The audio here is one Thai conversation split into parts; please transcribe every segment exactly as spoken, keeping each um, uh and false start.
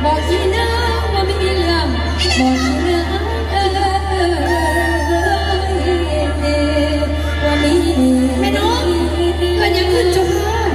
บอกที่น้าว่าไม่มีเรื่องบอกที่น้าว่ามีแม่น้องก็ยังขึ้นจุ๊บ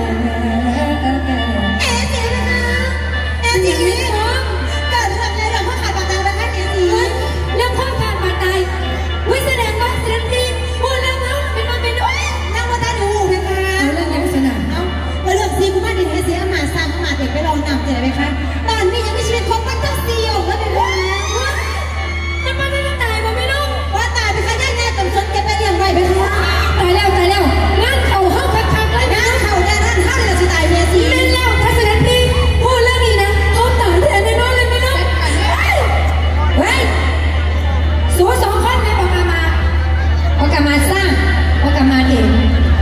เอ๊ะเสียนะเอ๊ะเสียนี่น้องเกิดเรื่องอะไรเราพ่อขาดบาดตายไปแค่นี้สิเรื่องพ่อขาดบาดตายวิแสดงว่าแสดงดีพูดแล้วนะเป็นมาเป็นด้วยนั่งว่าตาดูเพคะเอาเรื่องยังสนามเอาเรื่องซีกูมาดิเฮเสียอามาซ้ำอามาเด็กไปลองนำเจอไหมคะตอนนี้ยังไม่ชีวิตครบปัจจัยสี่ออกแล้วเป็นว่าจะมาไม่ได้ตายบ่ไม่รู้ว่าตายไปคะย่าแน่ตำชนแกไปเลี้ยงไว้ไปคะตายแล้วตายแล้วงั้นเขาเข้าพักพักเลยนะเขาแน่นั่นห้าเลยจะตายเมียสีเล่นแล้วถ้าแสดงดีพูดเรื่องนี้นะเขาตายแทนแน่นอนเลยไม่รู้เฮ้ยสูสองคนไม่บอกกามาบอกกามาสร้างบอกกามาเด่น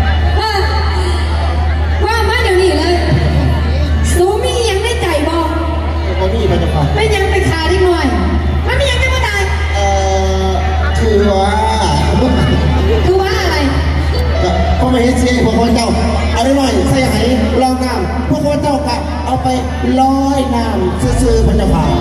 ว่ามาเดี๋ยวนี้เลยสูมียังได้ใจบอกไม่ยังไปขาได้หน่อยมันไม่ยังได้มาตายเออคือว่าคือว่าอะไรก็ไม่เห็นเสียพวกคนเจ้าเอาได้หน่อยใส่ไหลองน้ำพวกคนเจ้าก็เอาไปลอยน้ำซื้อๆพันธุ์ผ่า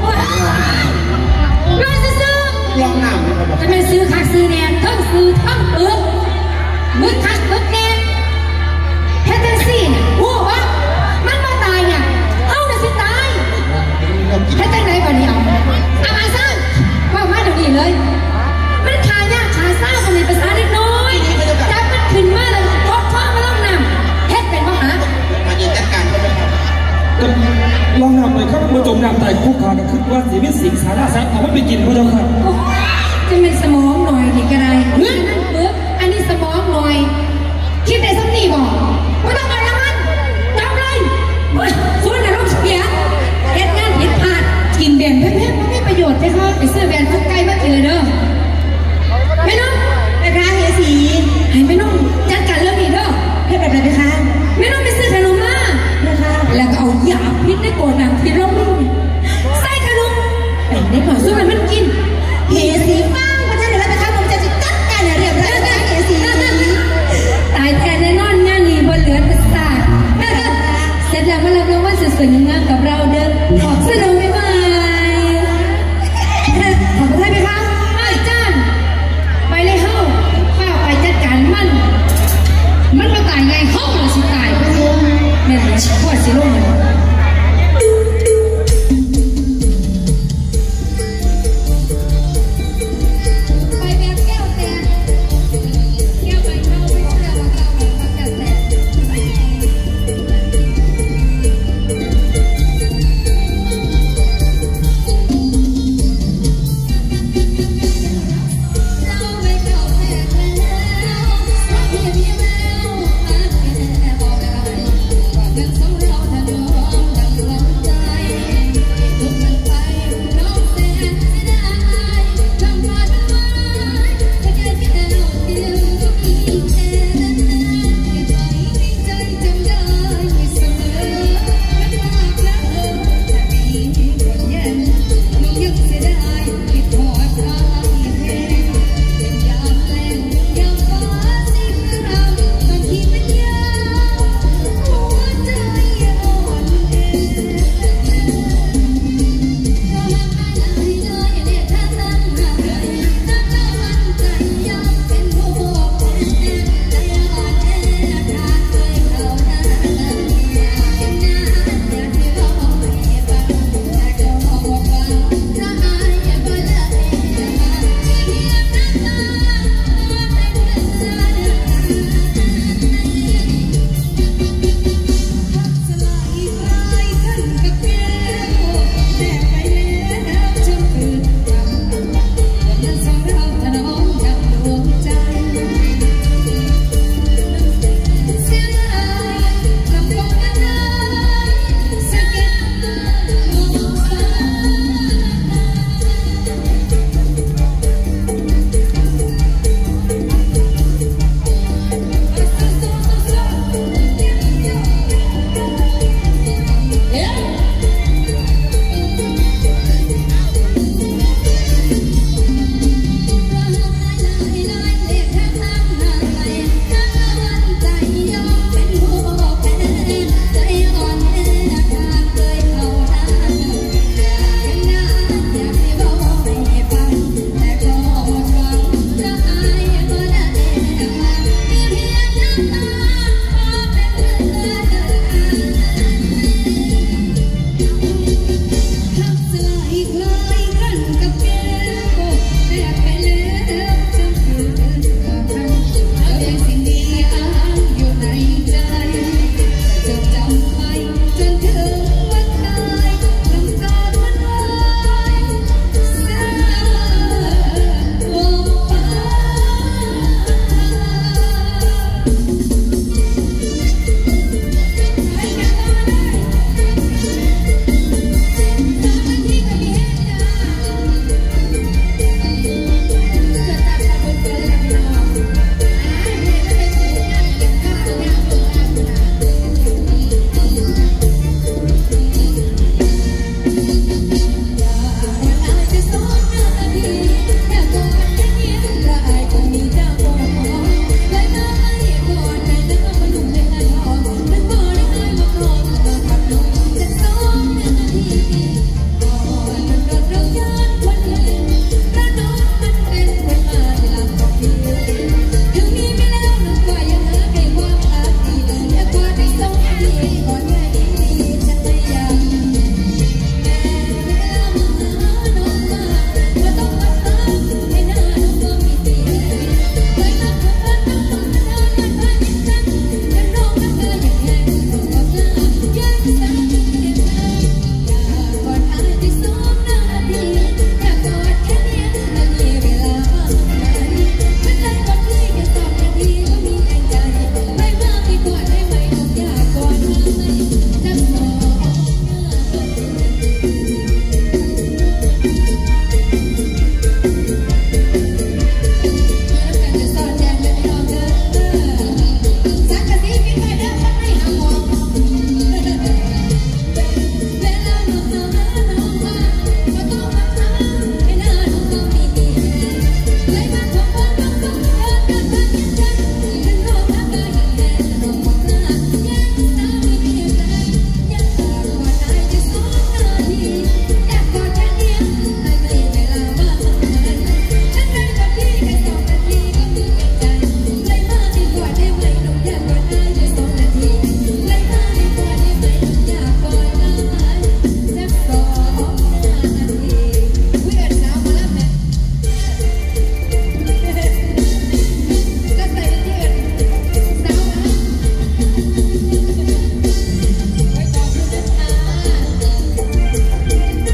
ลอยซื้อลองน้ำจะไม่ซื้อคักซื้อแนนทั้งซื้อทั้งเอิบมึกคักมึกแนนแค่เจนซี่เนี่ยโอ้วะมันมาตายเนี่ยเอาเนี่ยสิตายแค่จังไหนก่อนเนี่ยอามาซ่าว่ามาเดี๋ยวนี้เลยมันขายากขาซ่าคนในภาษาเล็กน้อยจับมันขึ้นมาเลยทอดท้องมาล่องน้ำเฮ็ดเป็นมหามาเย็นจัดการก็ไม่ทำลองนำไปเขาเป็นผู้จมน้ำตายคู่ขากันขึ้นว่าสีวิสิงสาราสัตว์เอาไม่ไปกินพระเจ้าค่ะจะเป็นสมองหน่อยดีก็ได้เฮ้ยนั่นปึ๊บอันนี้สมองหน่อยคิดแต่สำนีบอกไม่ต้องอะไรมันจำเลยส่วนไหนต้องเสียเฮ็ดงานผิดพลาดกินแบนเพ่ๆมันไม่ประโยชน์ใช่ไหมไปซื้อแบนทุกไก่มากินเลยเด้อไม่น้องไปค้าเฮียสีให้ไม่น้องจัดการเรื่องนี้เด้อให้แบบไหนไปค้าไม่น้องไปซื้อขนมมานะคะแล้วก็เอายาพิษในโกดังที่เราไม่ใส่ขนมเป็นได้ก่อนส่วนมันกินเฮียสีฟังพระเจ้าเดี๋ยวเราไปค้าผมจะจัดการเรียบร้อยนะเฮียสีตายแทนแน่นอนงานนี้บนเหลือแต่ซากเสร็จแล้วมารับรางวัลสวยๆงามกับเราเดินขอบสนองไม่ไหวขอบคุณท่านไหมคะไอ้จ้านไปเลยเฮ้าข้าไปจัดการมันมันมาตายไงเฮ้าเราสิตายเนี่ยขวดสิลงกับ